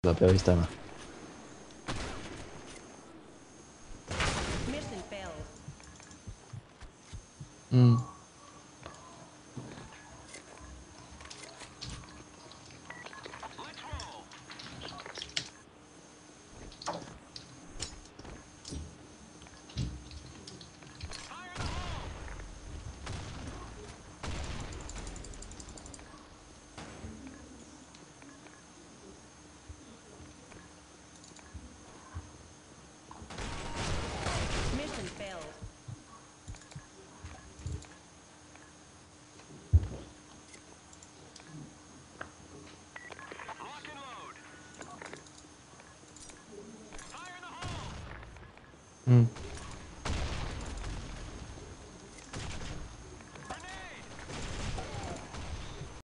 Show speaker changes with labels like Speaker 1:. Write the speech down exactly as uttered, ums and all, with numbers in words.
Speaker 1: Dopo vista.
Speaker 2: Mission failed.
Speaker 1: Mm.
Speaker 2: Mission failed.
Speaker 3: Lock and load. Fire in the hole!
Speaker 1: Mm.